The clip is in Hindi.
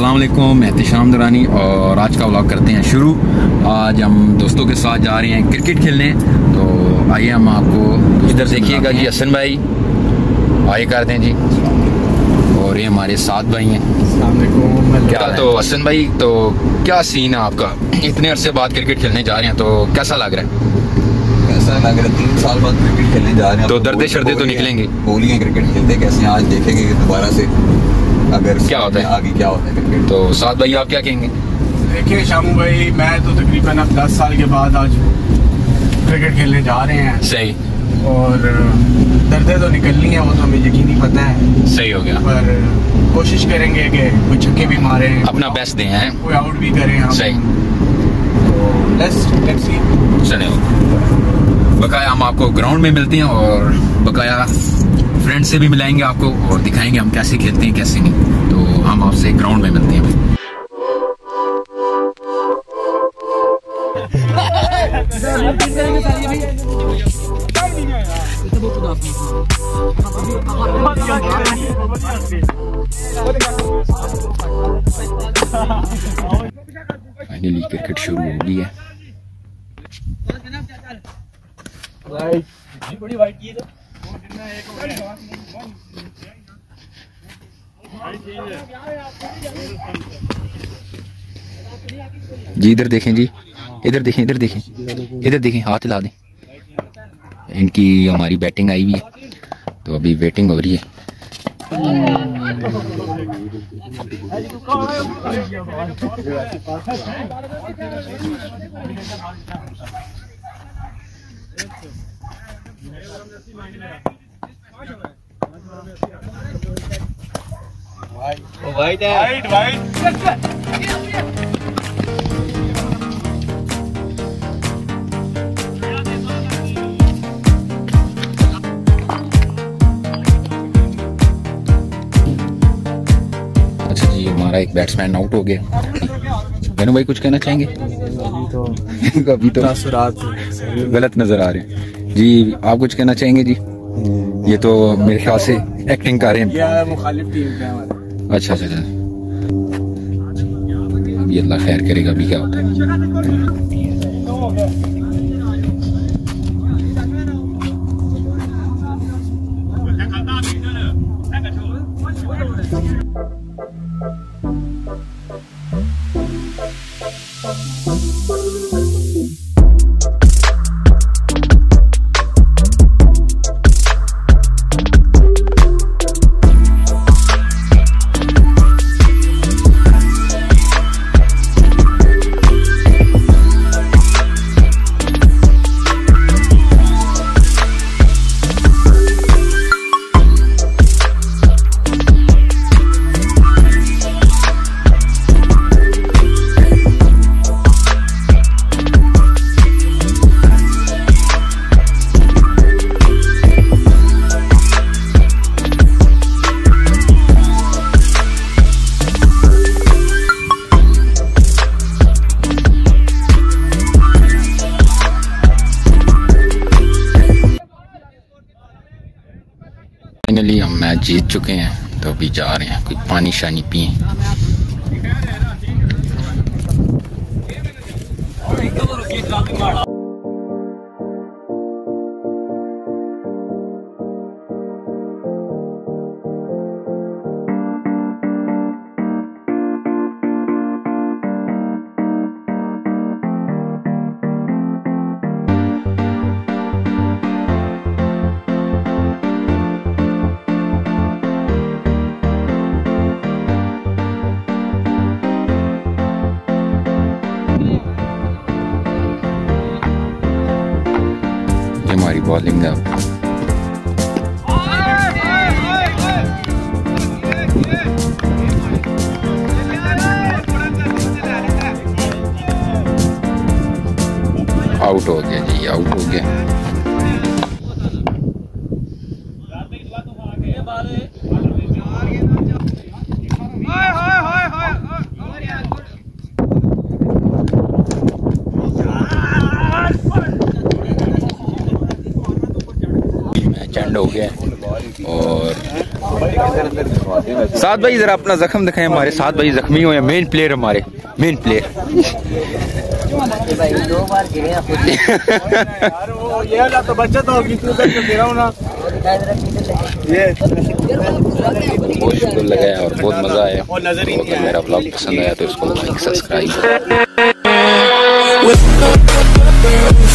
अस्सलाम वालेकुम, मैं एहतिशाम दुरानी और आज का व्लॉग करते हैं शुरू। आज हम दोस्तों के साथ जा रहे हैं क्रिकेट खेलने, तो आइए हम आपको इधर देखिएगा जी। हसन भाई आइए करते हैं जी, और ये हमारे साथ भाई हैं। क्या तो हसन भाई, तो क्या सीन है आपका? इतने अरसे बाद क्रिकेट खेलने जा रहे हैं, तो कैसा लग रहा है? ऐसा लग रहा है 3 साल बाद क्रिकेट खेलने जा रहे हैं, तो दर्दे शर्दे तो निकलेंगे। बोलिए क्रिकेट खेलते कैसे, आज देखेंगे दोबारा से अगर क्या होता है आगे क्या होता है क्रिकेट। तो साथ भाई आप क्या कहेंगे? देखिए शामू भाई, मैं तो तकरीबन अब 10 साल के बाद आज क्रिकेट खेलने जा रहे हैं। सही, और दर्दें तो निकलनी है, वो तो हमें यकीनी पता है। सही हो गया। पर कोशिश करेंगे कि कोई छक्के भी मारे, अपना बेस्ट दें हैं, कोई आउट भी करें हम। सही, लेट्स सी। चले बकाया हम आपको ग्राउंड में मिलते हैं और बकाया फ्रेंड से भी मिलाएंगे आपको और दिखाएंगे हम कैसे खेलते हैं कैसे नहीं। तो हम आपसे ग्राउंड में मिलते हैं। फाइनली क्रिकेट शुरू हो गई है। जी इधर देखें जी, इधर देखें, इधर देखें, इधर देखें, हाथ हिला दें। इनकी हमारी बैटिंग आई हुई है, तो अभी वेटिंग हो रही है। White white white. अच्छा जी, हमारा एक बैट्समैन आउट हो गया। गनु भाई कुछ कहना चाहेंगे? अभी तो गलत नजर आ रहे हैं जी। आप कुछ कहना चाहेंगे जी? ये तो मेरे ख्याल से एक्टिंग कर रहे हैं। मुखालिफ टीम का हमारा। अच्छा अच्छा अच्छा, अभी अल्लाह खैर करेगा, अभी क्या होता है। फाइनली हम मैच जीत चुके हैं, तो अभी जा रहे हैं कोई पानी शानी पिए। हमारी बॉलिंग है, आउट हो गया जी, आउट हो गया। मैच एंड हो गया और साद भाई जरा अपना जख्म दिखाएं, हमारे साद भाई जख्मी हुए हैं, मेन प्लेयर हमारे, मेन प्लेयर। ये वाला तो बचत होगी, तू तो दे रहा हूं ना। बहुत शुक्र लगाया और बहुत मजा आया। अगर मेरा ब्लॉग पसंद आया तो इसको लाइक सब्सक्राइब